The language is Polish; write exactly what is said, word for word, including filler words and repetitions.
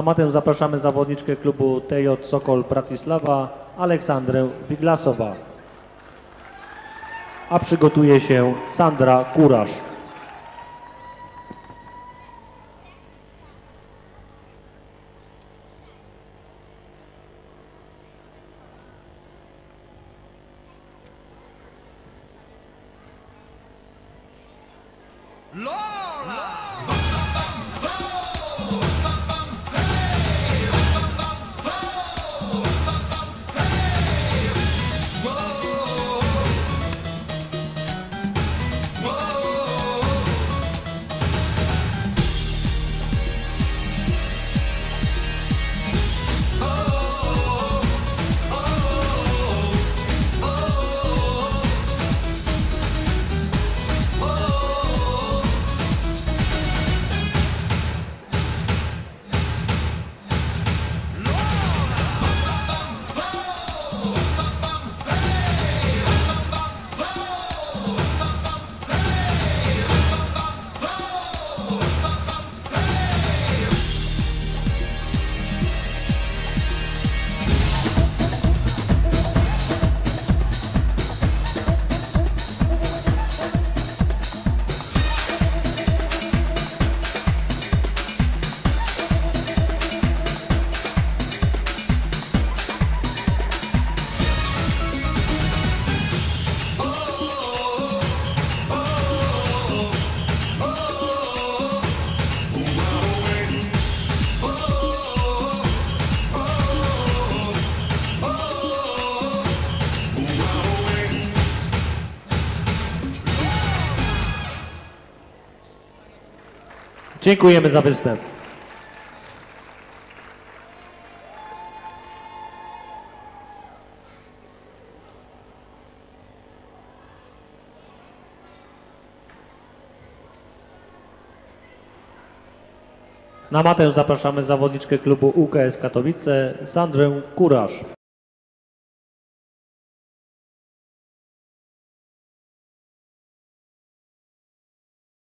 matę zapraszamy zawodniczkę klubu T J Sokol Bratislava, Aleksandrę Wiglasowa. A przygotuje się Sandra Kurasz. Dziękujemy za występ. Na matę zapraszamy zawodniczkę klubu U K S Katowice, Sandrę Kurasz.